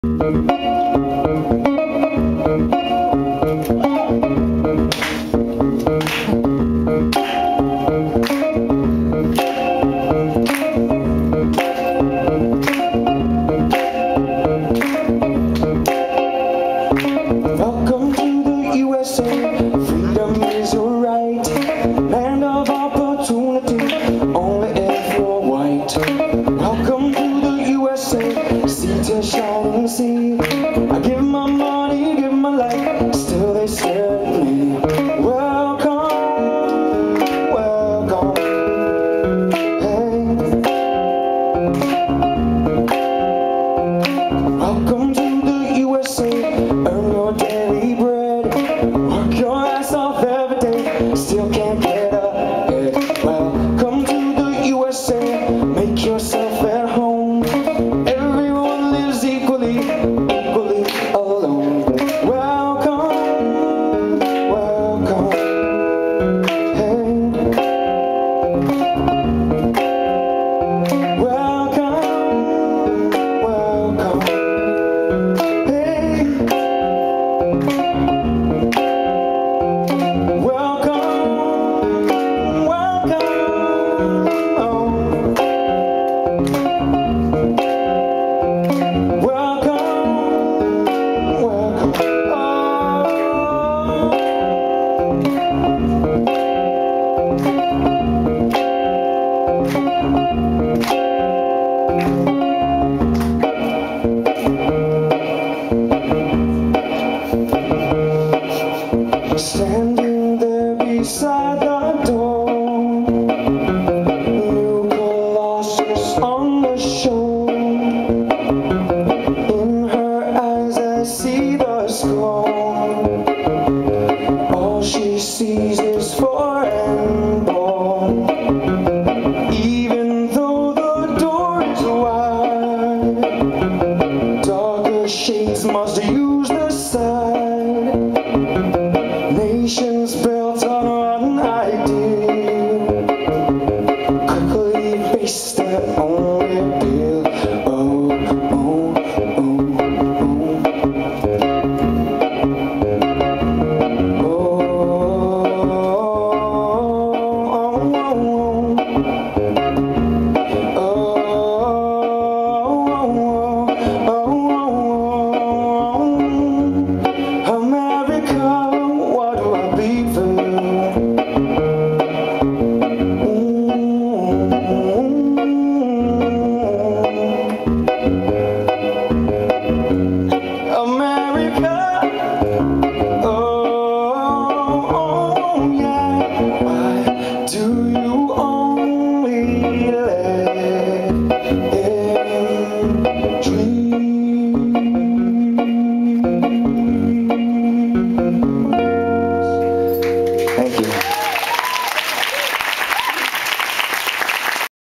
Welcome to the USA, freedom is your right, land of opportunity, only if you're white. Welcome to the USA, sea to shining sea. I give my money, give my life, still they stare at me. Welcome, welcome, hey. Welcome to the USA, earn your daily bread, work your ass off every day, still can't get ahead. Welcome to the USA, make yourself at home, everyone lives equally alone. Welcome, welcome, hey. Welcome, welcome, hey. Welcome, welcome, oh. Welcome, welcome, standing there beside the door, new Colossus on the shore. In her eyes I see the scorn. All she sees is foreign born. Even though the door is wide, darker shades must you